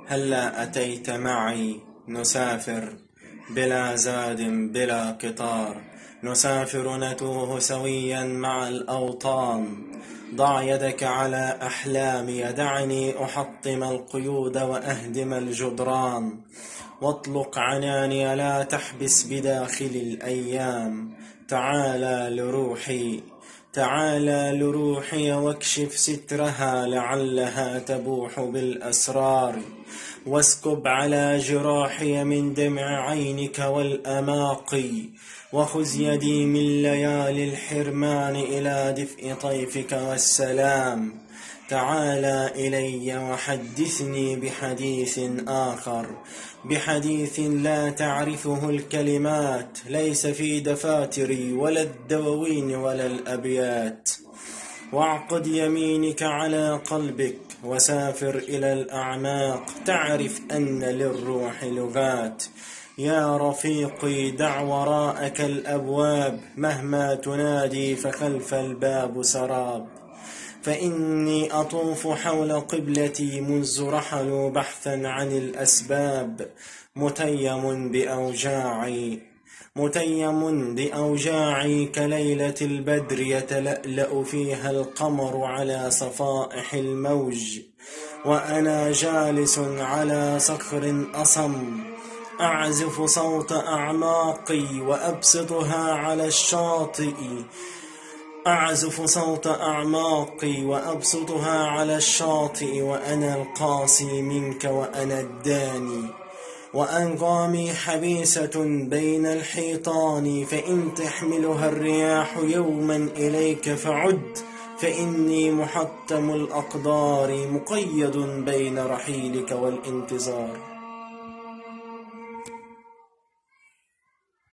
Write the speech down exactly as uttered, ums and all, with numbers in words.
هلا أتيت معي نسافر بلا زاد بلا قطار، نسافر نتوه سويا مع الأوطان. ضع يدك على أحلامي، دعني أحطم القيود وأهدم الجدران، واطلق عناني لا تحبس بداخل الأيام. تعالى لروحي تعالى لروحي واكشف سترها، لعلها تبوح بالأسرار، واسكب على جراحي من دمع عينك والأماقي، وخذ يدي من ليالي الحرمان إلى دفء طيفك والسلام. تعالى إلي وحدثني بحديث آخر، بحديث لا تعرفه الكلمات، ليس في دفاتري ولا الدواوين ولا الأبيات. واعقد يمينك على قلبك وسافر إلى الأعماق، تعرف أن للروح لغات. يا رفيقي دع وراءك الأبواب، مهما تنادي فخلف الباب سراب. فإني أطوف حول قبلتي منذ رحلوا بحثا عن الأسباب، متيم بأوجاعي متيم بأوجاعي كليلة البدر يتلألأ فيها القمر على صفائح الموج، وأنا جالس على صخر أصم أعزف صوت أعماقي وأبسطها على الشاطئ أعزف صوت أعماقي وأبسطها على الشاطئ، وأنا القاسي منك وأنا الداني، وأنغامي حبيسة بين الحيطان. فإن تحملها الرياح يوما إليك فعد، فإني محتم الأقدار مقيد بين رحيلك والانتظار.